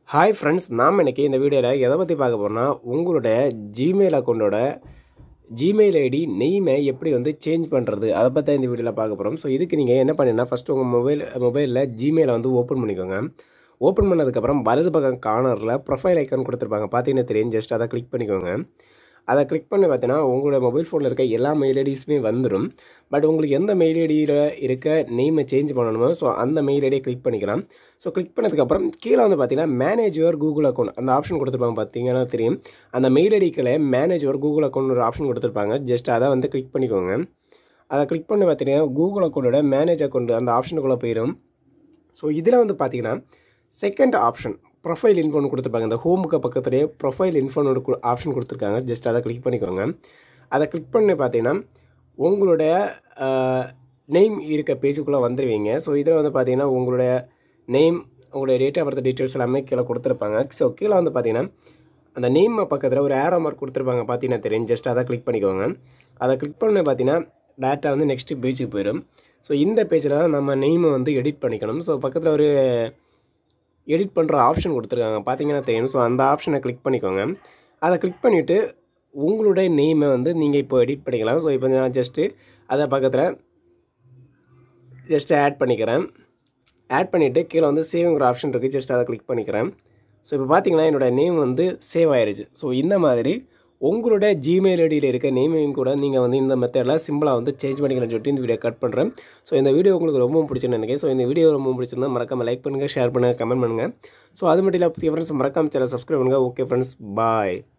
Hi friends, நாம் இன்றைக்கி இந்த வீடியோவில் எதை பற்றி பார்க்க போகிறோம்னா, உங்களுடைய ஜிமெயில் அக்கௌண்ட்டோட ஜிமெயில் ஐடி நெய்மை எப்படி சேஞ்ச் பண்ணுறது, அதை பற்றி தான் இந்த வீடியோவில் பார்க்க போகிறோம். ஸோ இதுக்கு நீங்கள் என்ன பண்ணீங்கன்னா, ஃபஸ்ட்டு உங்கள் மொபைலில் ஜிமெயிலை ஓப்பன் பண்ணிக்கோங்க. ஓப்பன் பண்ணதுக்கப்புறம் வலது பக்கம் கார்னரில் ப்ரொஃபைல் ஐக்கான் கொடுத்துருப்பாங்க, பார்த்தீங்கன்னா தெரியும். ஜஸ்ட் அதை கிளிக் பண்ணிக்கோங்க. அதை கிளிக் பண்ணி பார்த்தீங்கன்னா உங்களோட மொபைல் ஃபோனில் இருக்க எல்லா மெயில் ஐடிஸுமே வந்துடும். பட் உங்களுக்கு எந்த மெயில் ஐடியில் இருக்க நேமை சேஞ்ச் பண்ணணுமோ ஸோ அந்த மெயில் ஐடியை கிளிக் பண்ணிக்கலாம். ஸோ கிளிக் பண்ணதுக்கப்புறம் கீழே பார்த்தீங்கன்னா மேனேஜ் யுவர் கூகுள் அக்கௌண்ட் அந்த ஆப்ஷன் கொடுத்துருப்பாங்க, பார்த்தீங்கன்னா தெரியும். அந்த மெயில் ஐடிக்களே மேனேஜ் யுவர் கூகுள் அக்கௌண்ட் ஒரு ஆப்ஷன் கொடுத்துருப்பாங்க. ஜஸ்ட் அதை கிளிக் பண்ணிக்கோங்க. அதை கிளிக் பண்ணி பார்த்தீங்கன்னா கூகுள் அக்கௌண்ட்டோட மேனேஜ் அக்கௌண்ட் அந்த ஆப்ஷனுக்குள்ளே போயிடும். ஸோ இதில் பார்த்தீங்கன்னா செகண்ட் ஆப்ஷன் ப்ரொஃபைல் இன்ஃபோன்னு கொடுத்துருப்பாங்க. இந்த ஹோமுக்கு பக்கத்துலேயே ப்ரொஃபைல் இன்ஃபோன்னு ஒரு ஆப்ஷன் கொடுத்துருக்காங்க. ஜஸ்ட் அதை கிளிக் பண்ணிக்கோங்க. அதை கிளிக் பண்ணி பார்த்தீங்கன்னா உங்களுடைய நேம் இருக்க பேஜுக்குள்ளே வந்துடுவீங்க. ஸோ இதில் பார்த்தீங்கன்னா உங்களுடைய நேம், உங்களுடைய டேட் ஆஃப் பர்த் டீட்டெயில்ஸ் எல்லாமே கீழே கொடுத்துருப்பாங்க. ஸோ கீழே பார்த்தீங்கன்னா அந்த நேம் பக்கத்தில் ஒரு ஏரோ மார்க் கொடுத்துருப்பாங்க, பார்த்தீங்கன்னா தெரியும். ஜஸ்ட் அதை கிளிக் பண்ணிக்கோங்க. அதை கிளிக் பண்ணி பார்த்தீங்கன்னா டேட்டா நெக்ஸ்ட்டு பேஜுக்கு போயிடும். ஸோ இந்த பேஜில் தான் நம்ம நேமை எடிட் பண்ணிக்கணும். ஸோ பக்கத்தில் ஒரு எடிட் பண்ணுற ஆப்ஷன் கொடுத்துருக்காங்க, பார்த்தீங்கன்னா தெரியும். ஸோ அந்த ஆப்ஷனை கிளிக் பண்ணிக்கோங்க. அதை கிளிக் பண்ணிவிட்டு உங்களுடைய நேமை நீங்கள் இப்போ எடிட் பண்ணிக்கலாம். ஸோ இப்போ நான் ஜஸ்ட்டு அதை பக்கத்தில் ஜஸ்ட்டு ஆட் பண்ணிக்கிறேன். ஆட் பண்ணிவிட்டு கீழே சேவிங்கிற ஆப்ஷன் இருக்குது. ஜஸ்ட் அதை கிளிக் பண்ணிக்கிறேன். ஸோ இப்போ பார்த்தீங்கன்னா என்னோடய நேம் சேவ் ஆயிடுச்சு. ஸோ இந்த மாதிரி உங்களுடைய ஜிமெயில் ஐடியில் இருக்க நேமையும் கூட நீங்கள் இந்த மெத்தடில் சிம்பிளாக சேஞ்ச் பண்ணிக்கலாம்னு சொல்லிட்டு இந்த வீடியோ கட் பண்ணுறேன். ஸோ இந்த வீடியோ உங்களுக்கு ரொம்ப பிடிச்சுன்னு நினைக்கிறேன். ஸோ இந்த வீடியோ ரொம்ப பிடிச்சிருந்தா மறக்காமல் லைக் பண்ணுங்கள், ஷேர் பண்ணுங்கள், கமெண்ட் பண்ணுங்கள். ஸோ அது மட்டும் இல்லை ஃப்ரெண்ட்ஸ், மறக்காமல் சேனல் சப்ஸ்கிரைப் பண்ணுங்கள். ஓகே ஃப்ரெண்ட்ஸ், பாய்.